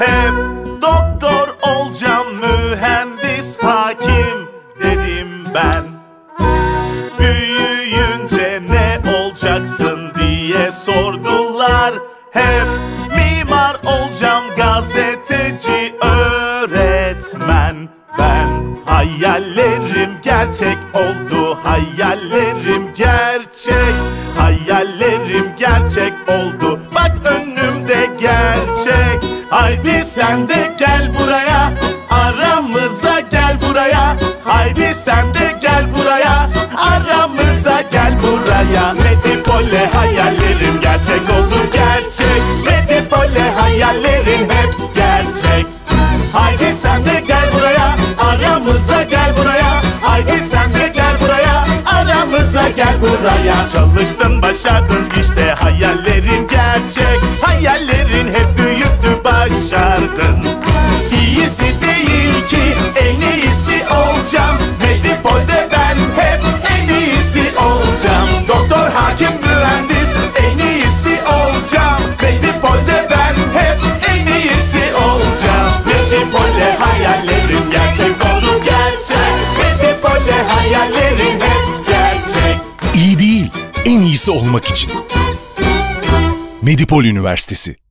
Hep doktor olacağım, mühendis, hakim dedim ben. Büyüyünce ne olacaksın diye sordular. Hep mimar olacağım, gazeteci, öğretmen. Ben hayallerim gerçek oldu, hayallerim gerçek. Hayallerim gerçek oldu, bak önümde gerçek. Haydi sen de gel buraya, aramıza gel buraya. Haydi sen de gel buraya, aramıza gel buraya. Medipole hayallerim gerçek oldu, gerçek. Medipole hayallerim hep gerçek. Haydi sen de gel buraya, aramıza gel buraya. Haydi sen de gel buraya, aramıza gel buraya. Çalıştın, başardın, işte hayallerin gerçek. Hayallerin hep büyüktü, başardın. İyisi değil ki en iyisi olacağım. Medipol'de ben hep en iyisi olacağım. Doktor, hakim, mühendis, en iyisi olacağım. Medipol'de ben hep en iyisi olacağım. Medipol'de hayallerim gerçek oldu, gerçek. Medipol'de hayallerim hep gerçek. İyi değil, en iyisi olmak için. Medipol Üniversitesi.